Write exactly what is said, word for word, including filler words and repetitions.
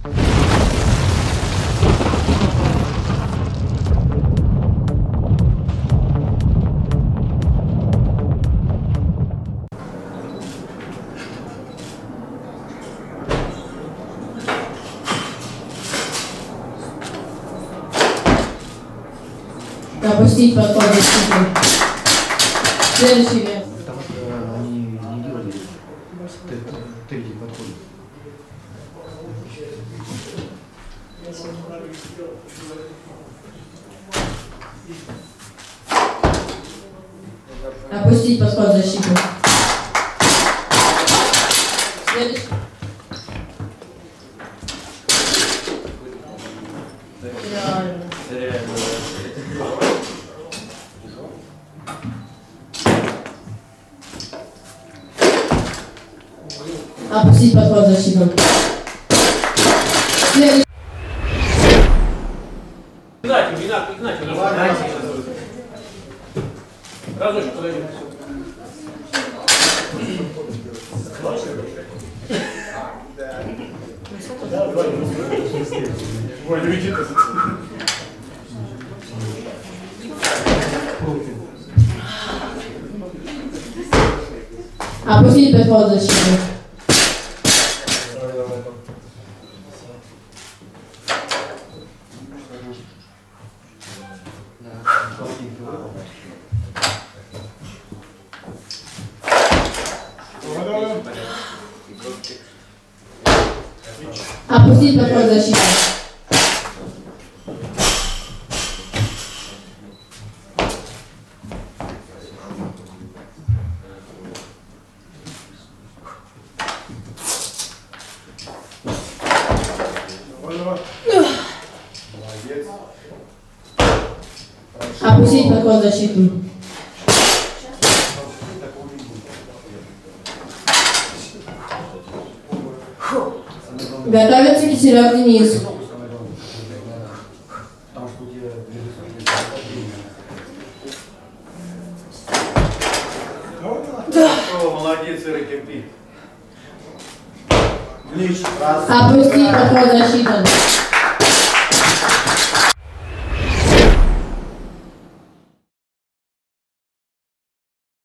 Опустить подход защиты. Следующий вес. Потому что они не делали третий подход. Опустить подход защиты. Следующий. Реально. Реально. Опустить подход защиту. Следующий. Игнатий, Игнатий, Игнатий, Игнатий. Разочек подойди. Опустить подход защиты. Опустить подход защиты. Опустить подход защиты. Готовится Киселев Денис. Молодец, Иры кипит. Опустить подход защиты.